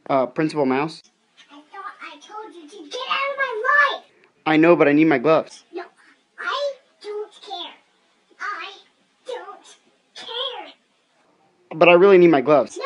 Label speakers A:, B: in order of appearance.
A: Principal Mouse?
B: I thought I told you to get out of my life!
A: I know, but I need my gloves.
B: No, I don't care. I don't care.
A: But I really need my gloves.